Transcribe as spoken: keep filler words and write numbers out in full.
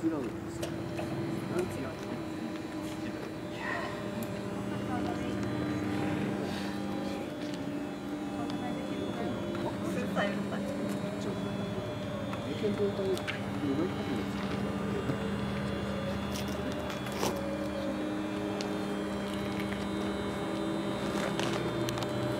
違うんですよ。なん違う。健康体、いろいろ